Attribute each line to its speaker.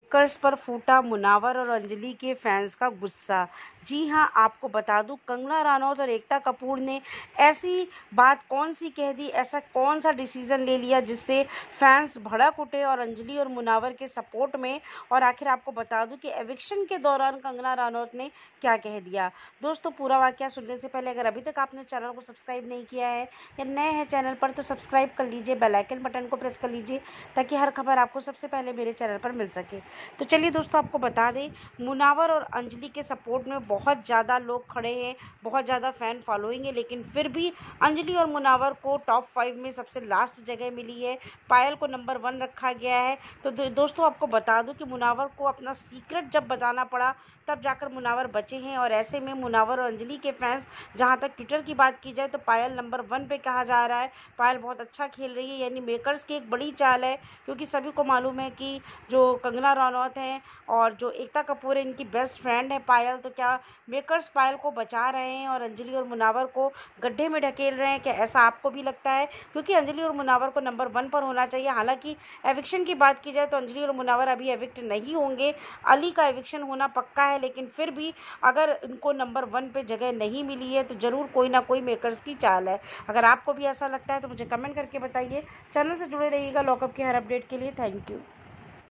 Speaker 1: Makers पर फूटा मुनावर और अंजलि के फैंस का गुस्सा। जी हां, आपको बता दूं, कंगना रनौत और एकता कपूर ने ऐसी बात कौन सी कह दी, ऐसा कौन सा डिसीजन ले लिया जिससे फैंस भड़क उठे और अंजलि और मुनावर के सपोर्ट में। और आखिर आपको बता दूं कि एविक्शन के दौरान कंगना रनौत ने क्या कह दिया। दोस्तों, पूरा वाकया सुनने से पहले अगर अभी तक आपने चैनल को सब्सक्राइब नहीं किया है या नए हैं चैनल पर तो सब्सक्राइब कर लीजिए, बेल आइकन बटन को प्रेस कर लीजिए ताकि हर खबर आपको सबसे पहले मेरे चैनल पर मिल सके। तो चलिए दोस्तों, आपको बता दें, मुनावर और अंजलि के सपोर्ट में बहुत ज़्यादा लोग खड़े हैं, बहुत ज़्यादा फ़ैन फॉलोइंग है, लेकिन फिर भी अंजलि और मुनावर को टॉप 5 में सबसे लास्ट जगह मिली है। पायल को नंबर 1 रखा गया है। तो दोस्तों, आपको बता दूं कि मुनावर को अपना सीक्रेट जब बताना पड़ा तब जाकर मुनावर बचे हैं। और ऐसे में मुनावर और अंजलि के फैंस, जहां तक ट्विटर की बात की जाए तो पायल नंबर 1 पे कहा जा रहा है। पायल बहुत अच्छा खेल रही है, यानी मेकर्स की एक बड़ी चाल है, क्योंकि सभी को मालूम है कि जो कंगना रनौत हैं और जो एकता कपूर है, इनकी बेस्ट फ्रेंड है पायल। तो क्या मेकर्स पायल को बचा रहे हैं और अंजलि और मुनावर को गड्ढे में ढकेल रहे हैं? क्या ऐसा आपको भी लगता है? क्योंकि अंजलि और मुनावर को नंबर 1 पर होना चाहिए। हालांकि एविक्शन की बात की जाए तो अंजलि और मुनावर अभी एविक्ट नहीं होंगे, अली का एविक्शन होना पक्का है, लेकिन फिर भी अगर इनको नंबर 1 पे जगह नहीं मिली है तो ज़रूर कोई ना कोई मेकर्स की चाल है। अगर आपको भी ऐसा लगता है तो मुझे कमेंट करके बताइए। चैनल से जुड़े रहिएगा लॉकअप की हर अपडेट के लिए। Thank you.